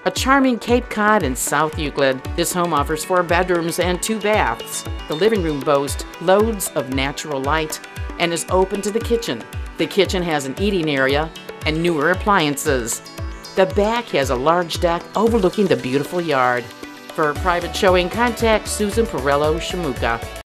A charming Cape Cod in South Euclid, this home offers 4 bedrooms and 2 baths. The living room boasts loads of natural light and is open to the kitchen. The kitchen has an eating area and newer appliances. The back has a large deck overlooking the beautiful yard. For a private showing, contact Susan Perello Shimooka